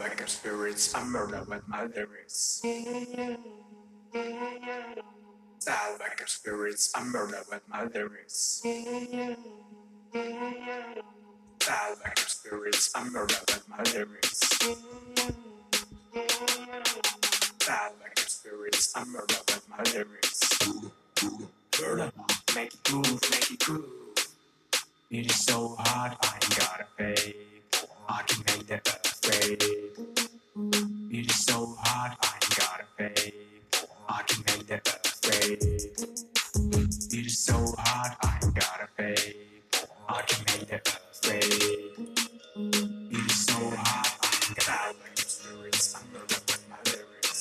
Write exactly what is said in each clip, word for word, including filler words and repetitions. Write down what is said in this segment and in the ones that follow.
Like spirits, I murder with my lyrics. Sound like spirits, I murder with my lyrics. Sound like spirits, I murder with my lyrics. Sound like spirits, I murder with my lyrics. Murder, make it move, make it groove. It is so hard, I ain't gotta fake. I can make the earth fade. It is so hard, I ain't gotta fake. I can make the earth fade. It is so hard, I ain't gotta fake. I can make the earth fade. It is so hard, I ain't gotta fake. Spirits, I'm murder with my lyrics.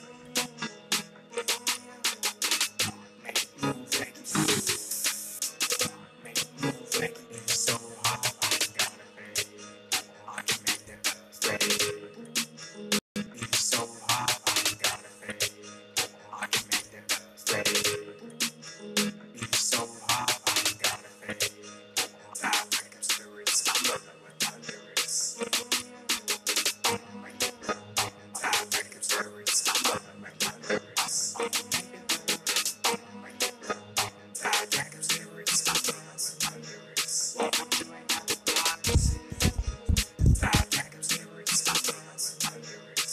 Make it move, make it move. Make it move, make it move. It is so hard, I ain't gotta fake. I can make the earth fade. It is so hard, I ain't gotta fake. I can make the earth fade. It is so hard, I ain't gotta fake. Sound like spirits, I'm murder with my lyrics. Sound like spirits, I'm murder with my lyrics. Sound like spirits, I'm murder with my lyrics. Sound like spirits, I'm murder with my lyrics. Sound like spirits, I'm murder with my lyrics.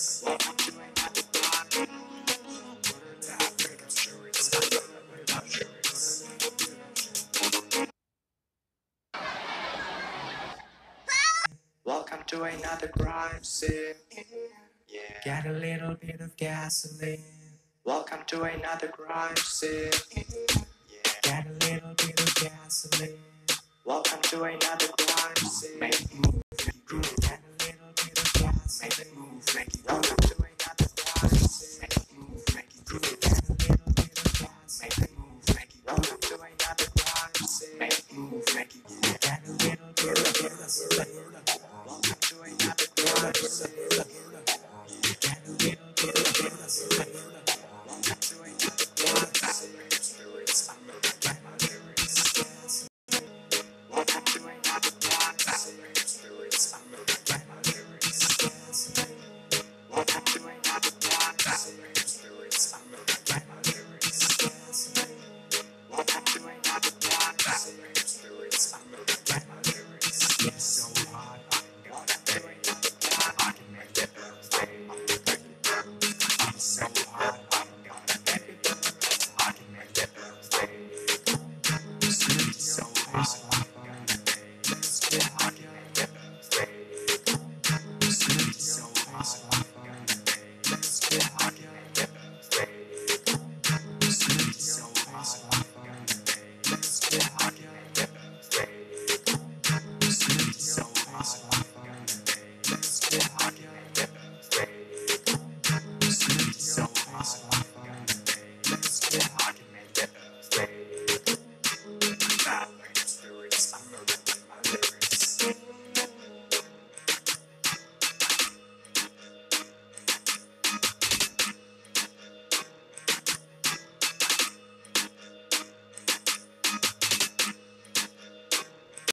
Welcome to another crime scene. Yeah. Get a little bit of gasoline. Welcome to another crime scene. Yeah. Get a little bit of gasoline. Welcome to another crime scene. Make it move, make it groove. Get a little bit of gasoline. Make it move, make it groove. Welcome to another crime scene. Make it move, make it groove. Get a little bit of gasoline. Make it move, make it groove. Welcome to another crime scene. Make it move, make it groove. Get a little bit of gasoline. Welcome to another crime scene. Get a little bit of gasoline. Welcome to another crime scene. Spirits, I'm murder with my lyrics. Welcome to another crime scene. Spirits, I'm murder with my lyrics. Welcome to another crime scene. Spirits, I'm murder with my lyrics. Welcome to another crime scene. Spirits, I'm murder with my lyrics. It's so hard, I ain't gotta fade. I can make the earth fade. It's so hard, I ain't gotta fade. I can make the earth fade. It's so hard, I ain't gotta fade. I can make the earth fade. It's so hard, I ain't gotta fade. I can make the earth fade. It's so hard, I ain't gotta fade. I can make the earth fade. It's so hard, I ain't gotta fade. I can make the earth fade. It's so hard, I ain't gotta fade.